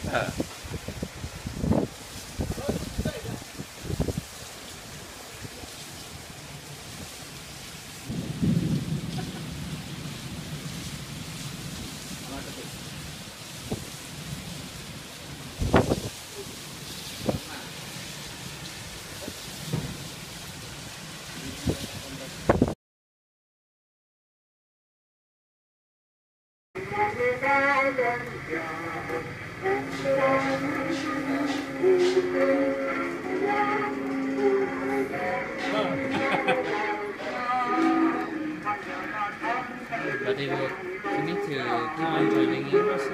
But they will need to keep on driving in also.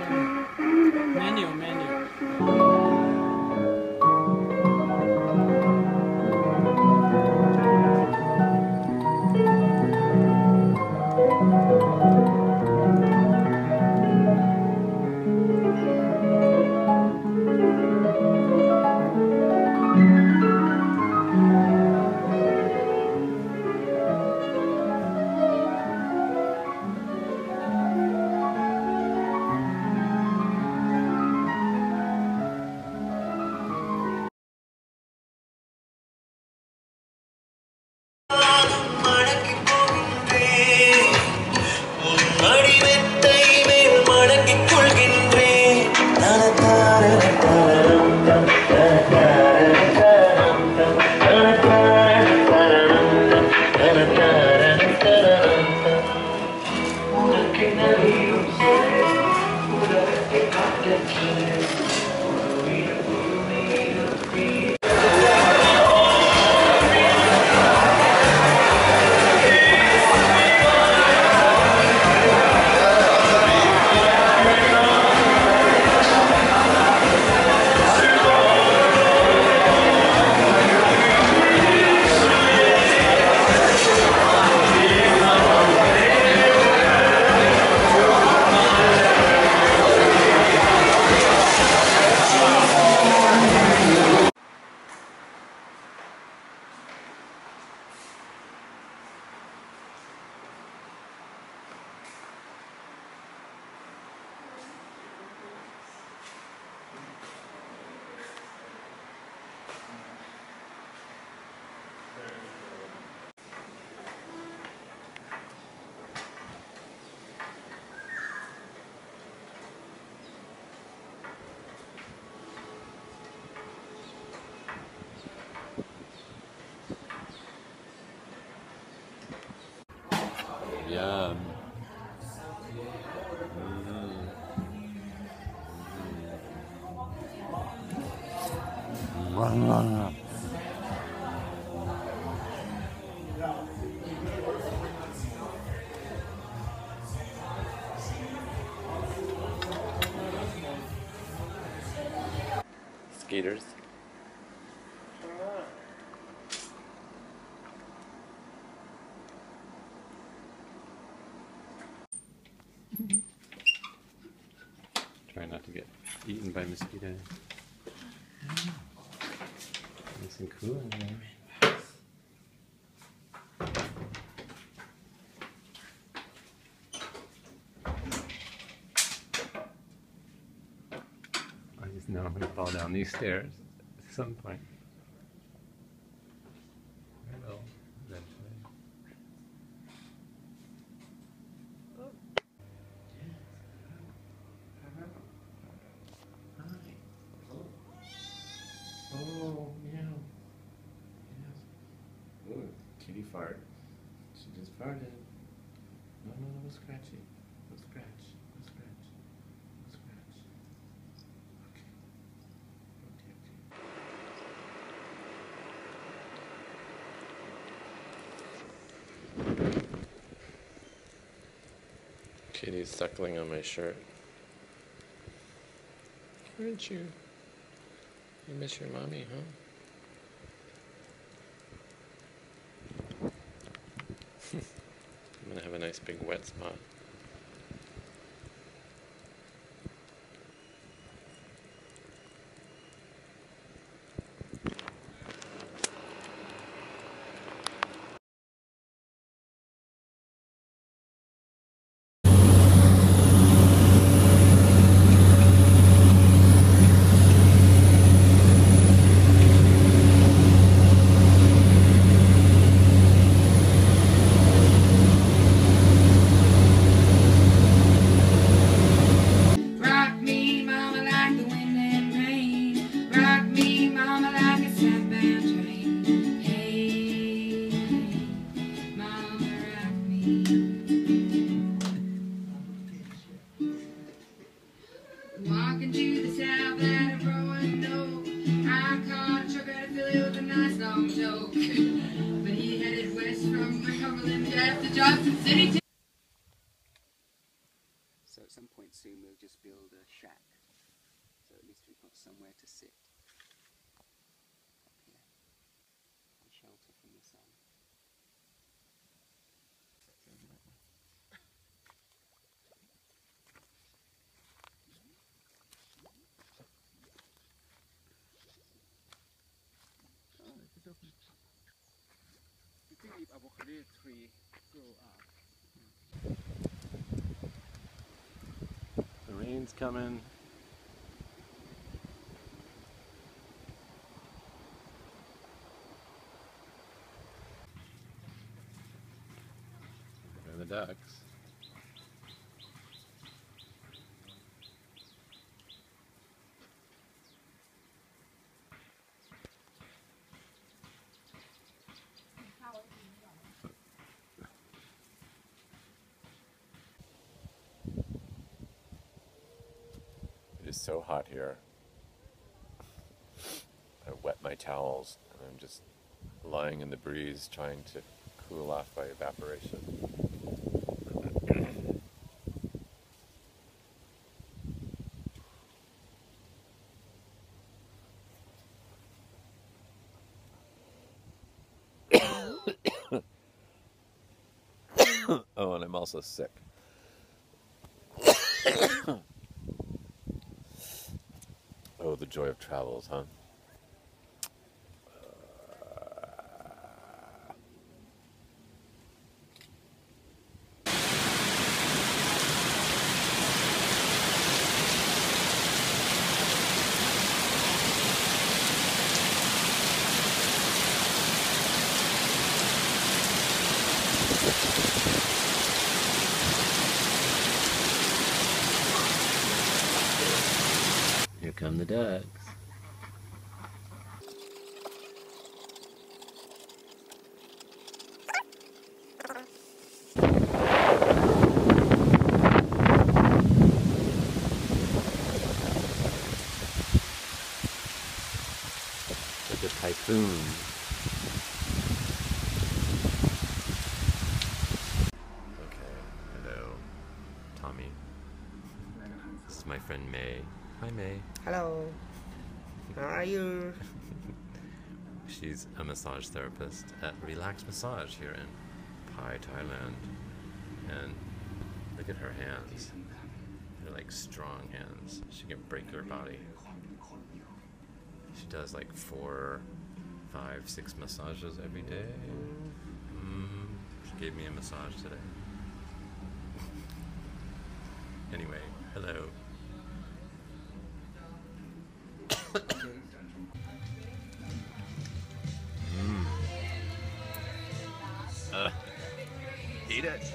Manual. Yum. Skaters. Try not to get eaten by mosquitoes. Nice and cool in there. I just know I'm going to fall down these stairs at some point. I will, eventually. Oh, meow. Yes. Ooh, kitty fart. She just farted. No, scratchy. No scratch. No scratch. No scratch. Okay. Kitty's suckling on my shirt. Aren't you? You miss your mommy, huh? I'm gonna have a nice big wet spot. But he headed west from Cumberland to Johnson City. So at some point soon we'll just build a shack. So at least we've got somewhere to sit. Up here. And shelter from the sun. Oh, it's open. You can leave avocado tree grow up. The rain's coming. There are the ducks. It is so hot here. I wet my towels and I'm just lying in the breeze trying to cool off by evaporation. Oh, and I'm also sick. Oh, the joy of travels, huh? Here come the ducks. Like a typhoon. Okay, hello, Tommy. This is my friend May. Hi, May. Hello. How are you? She's a massage therapist at Relax Massage here in Pai, Thailand. And look at her hands. They're like strong hands. She can break her body. She does like 4, 5, 6 massages every day. She gave me a massage today. Anyway, hello. Eat it.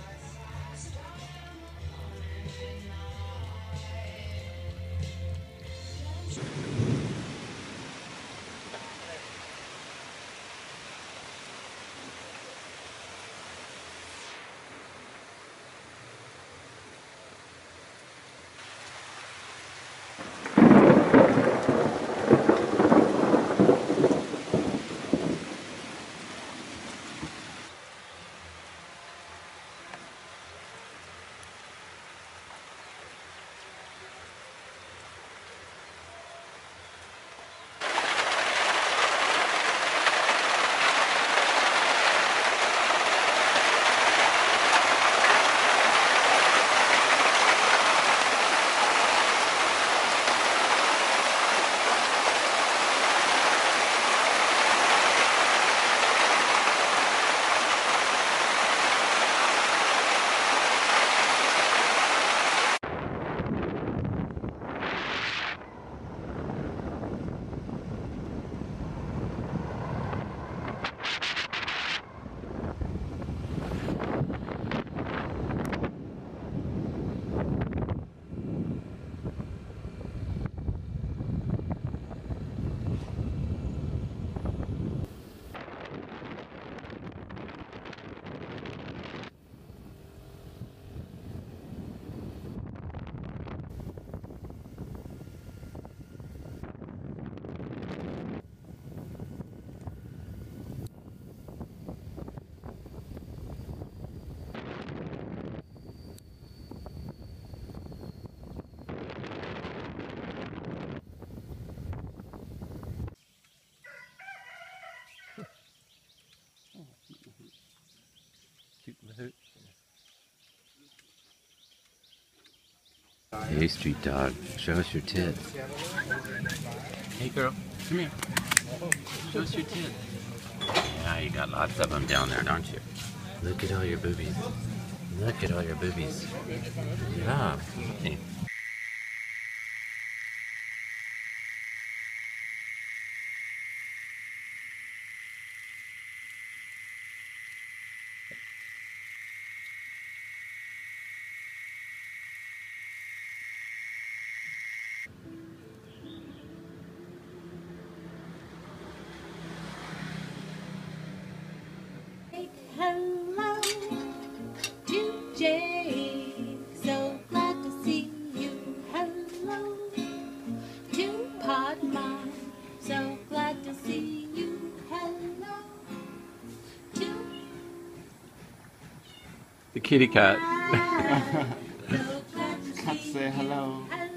Hey, street dog, show us your tits. Hey, girl, come here. Show us your tits. Yeah, you got lots of them down there, don't you? Look at all your boobies. Look at all your boobies. Yeah. Hey. Hello to Jay, so glad to see you. Hello to Pod Mom, so glad to see you. Hello to The kitty cat. so glad to see Say hello. you.